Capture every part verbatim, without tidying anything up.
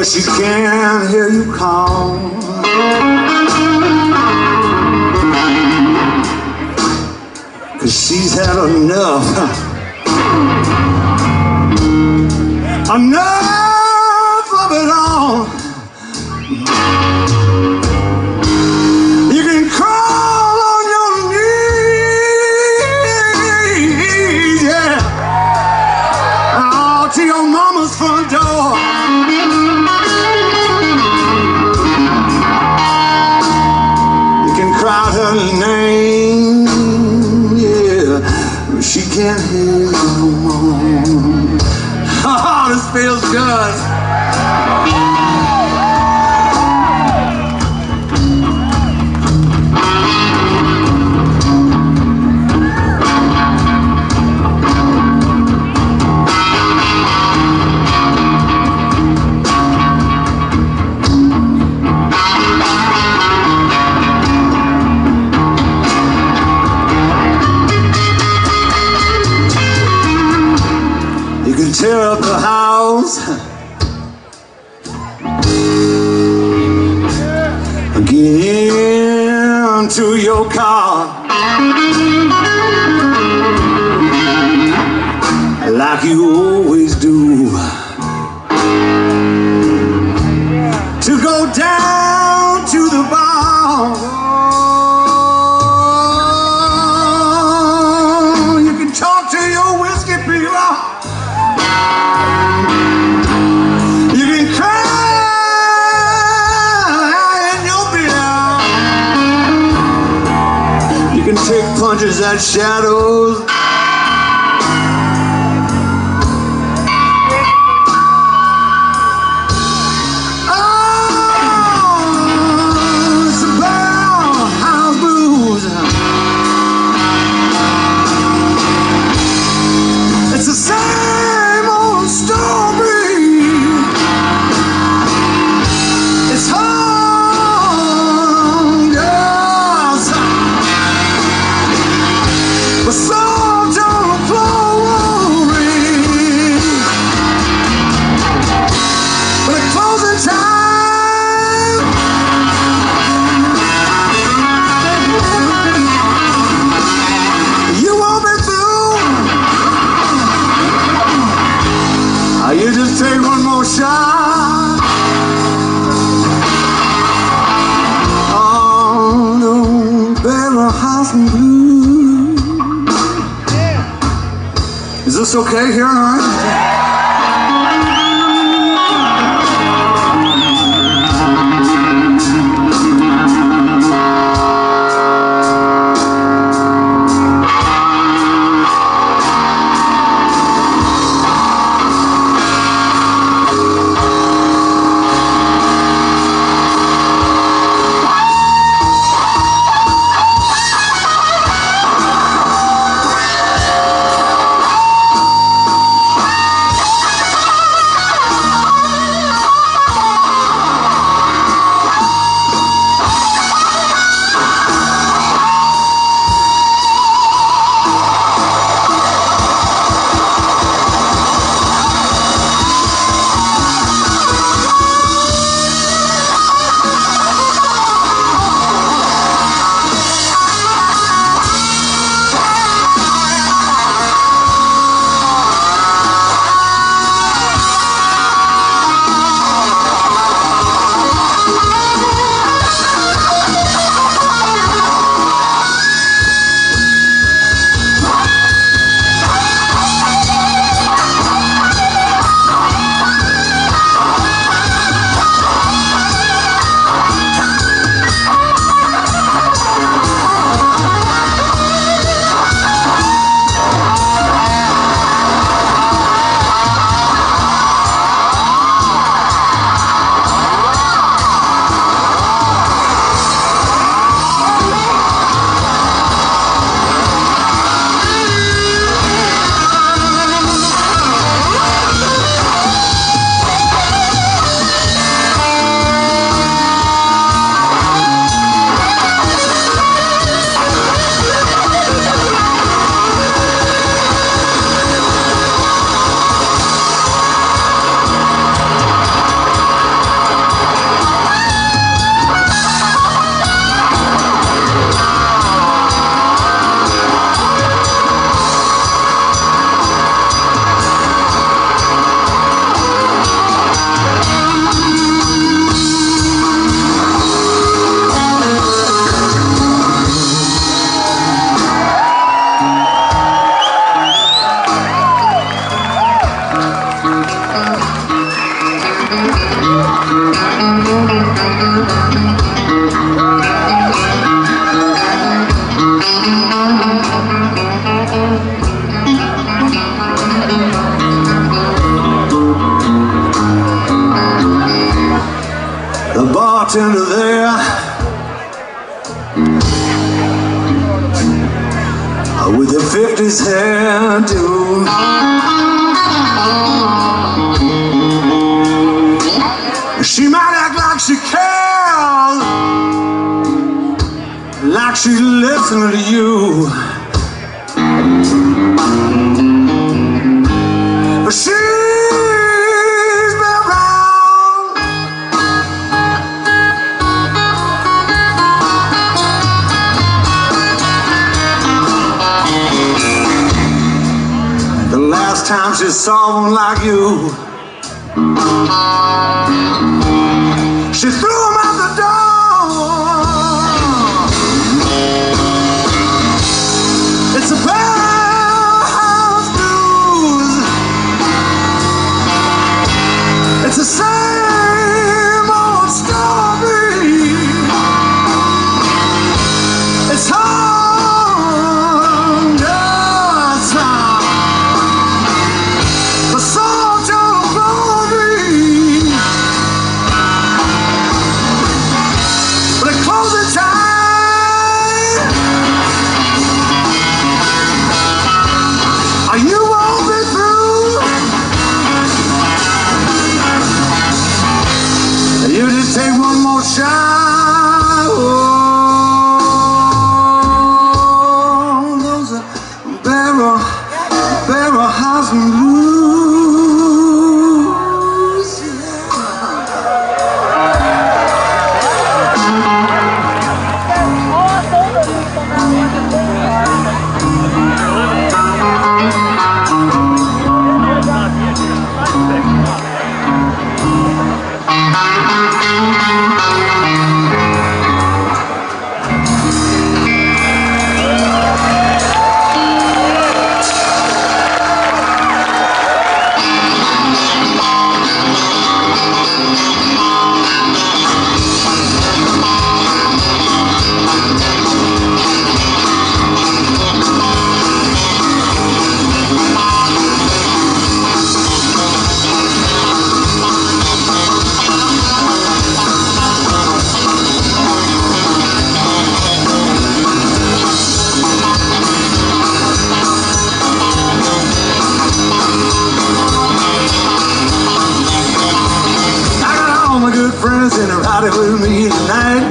but she can't hear you call. Cause she's had enough. Enough of it all. You can crawl on your knees, yeah, out to your mama's front door. You can cry her name, yeah, but she can't hear you no more. Oh, this feels good. Tear up the house, get into your car, like you always do, to go down to the bar. You can talk to your whiskey people. Take punches at shadows. Oh, it's a barrel house blues. It's the same old story. It's hard. You just take one more shot. Oh, no, barrel house and blues. Is this okay here? All right? The bartender there with the fifties hairdo, she might act like she cares, like she's listening to you, but she's been around. The last time she saw one like you, she threw him out the door. It's a house blues. It's the same old story. It's hard, it's hard. The salt of glory. But it closes time. Are you all been through? You just take one more shot. Oh, those are barrel, barrel house blues. Friends in a ride with me tonight.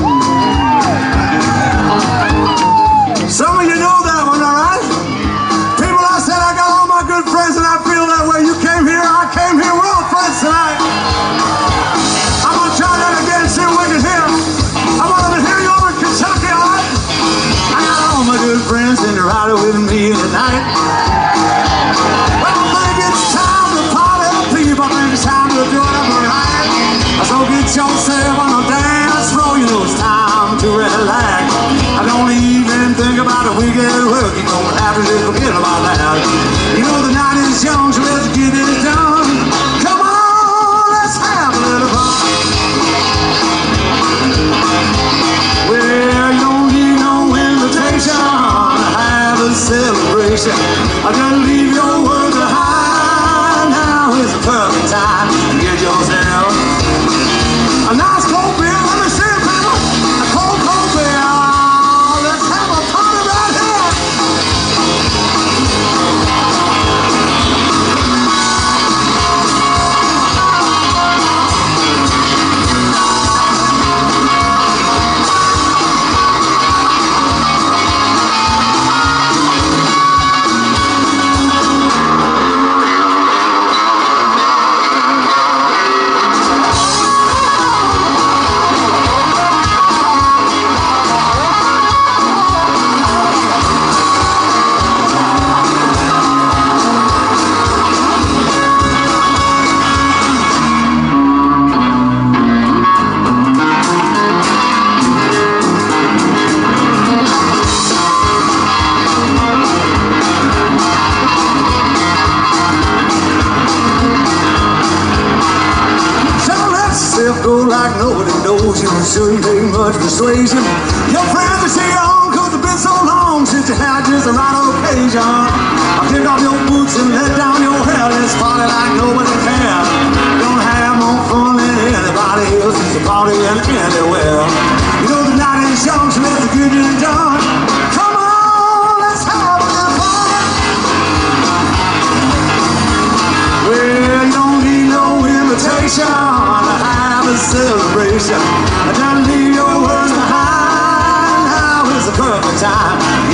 Some of you know that one, alright? People, I said I got all my good friends and I feel that way. You came here, I came here, we're all friends tonight. I'm gonna try that again, see if we can hear. I want them to hear you over in Kentucky, alright? I got all my good friends in a ride with me tonight. Well, I think it's time to party, people. I think it's time to do it right. So get yourself on the dance floor, you know it's time to relax. I don't even think about it, we get work, you don't have to just forget about that. You know the night is young, so let's get it done. Come on, let's have a little fun. Well, you don't need no invitation to have a celebration. I just leave your work behind. Now is the perfect time to get yourself a nice cold beer. Let me see it, people. A cold, cold beer. Let's have a party right here. go like nobody knows you. It shouldn't take much persuasion. Your friends will cheer you on, cause it's been so long since you had just the right occasion. I pick off your boots and let down your hair. Let's party like nobody cares. Don't have more fun than anybody else. It's a party anywhere. You know the night is young, so let's get it done. Come on, let's have a little fun. Well, you don't need no invitation to have a celebration. Just leave your words behind. Now is the perfect time.